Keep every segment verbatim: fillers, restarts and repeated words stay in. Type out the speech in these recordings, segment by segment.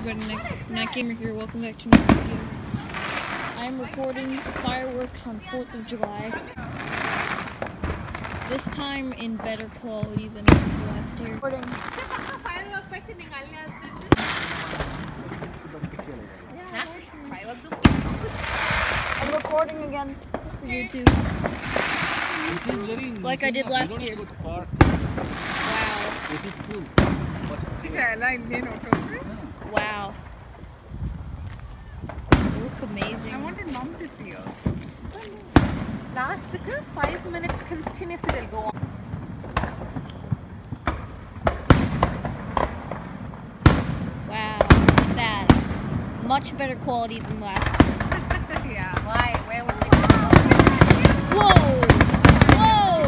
everybody, Nick, Nick Gamer here, welcome back to my video. I am recording fireworks on fourth of July. This time in better quality than last year. Recording. I'm recording again for YouTube. Like I did last year. Wow. This is cool. Wow. You look amazing. I wanted mom to see you. Last five minutes continuously they'll go on. Wow, look at that. Much better quality than last year. Yeah. Why? Where would they go? Whoa! Whoa!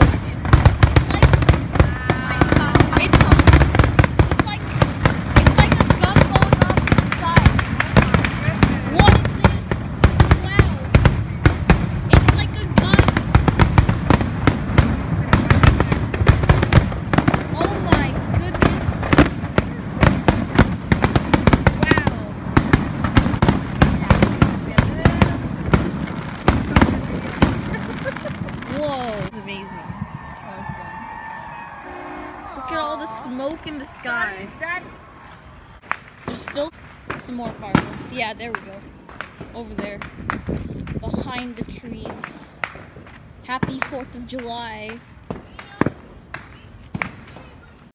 Amazing. Look at all the smoke in the sky. There's still some more fireworks. Yeah, there we go. Over there. Behind the trees. Happy fourth of July.